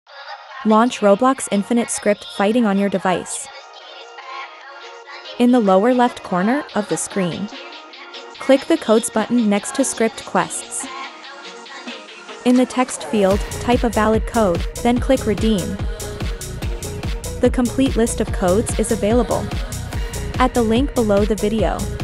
Launch Roblox Infinite Script Fighting on your device. In the lower left corner of the screen, click the Codes button next to Script Quests. In the text field, type a valid code, then click Redeem. The complete list of codes is available at the link below the video.